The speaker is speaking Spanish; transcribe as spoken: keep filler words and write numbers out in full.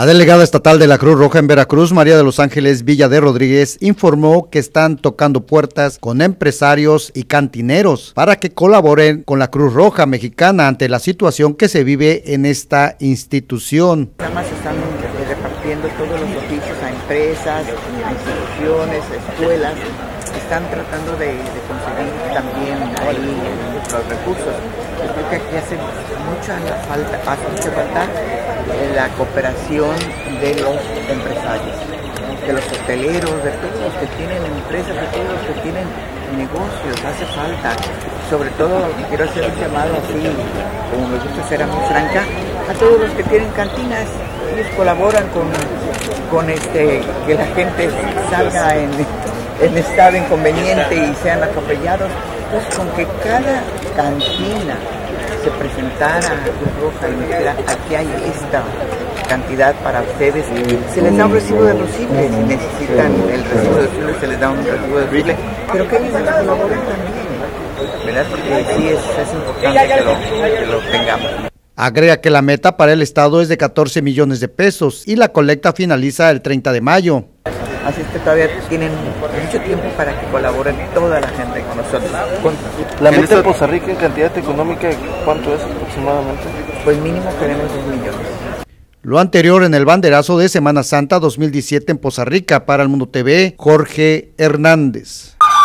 delegada estatal de la Cruz Roja en Veracruz, María de los Ángeles Villa de Rodríguez, informó que están tocando puertas con empresarios y cantineros para que colaboren con la Cruz Roja Mexicana ante la situación que se vive en esta institución. Además están repartiendo todos los oficios a empresas, a instituciones, a escuelas. Están tratando de, de conseguir también ahí los recursos. Yo creo que aquí hace mucha falta, hace mucha falta la cooperación de los empresarios, de los hoteleros, de todos los que tienen empresas, de todos los que tienen negocios, hace falta. Sobre todo, quiero hacer un llamado así, como me gusta ser muy franca, a todos los que tienen cantinas. Ellos colaboran con, con este, que la gente salga en, en estado inconveniente y sean atropellados. Pues con que cada cantina se presentara a Cruz Roja y me dijera, aquí hay esta cantidad para ustedes, se les da un recibo deducible, si necesitan el recibo deducible se les da un recibo deducible, pero que ellos colaboren también, ¿verdad? Porque sí es, es importante que lo, que lo tengamos. Agrega que la meta para el estado es de catorce millones de pesos y la colecta finaliza el treinta de mayo. Así es que todavía tienen mucho tiempo para que colaboren toda la gente con nosotros. Con, la meta de Poza Rica en cantidad económica, ¿cuánto es aproximadamente? Pues mínimo queremos dos millones. Lo anterior en el banderazo de Semana Santa dos mil diecisiete en Poza Rica. Para El Mundo T V, Jorge Hernández.